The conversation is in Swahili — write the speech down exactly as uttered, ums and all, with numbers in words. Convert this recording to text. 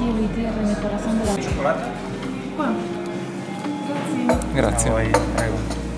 cielo y tierra en el corazón de la... Cioccolato? Qua. Grazie. Grazie. No, vai, prego.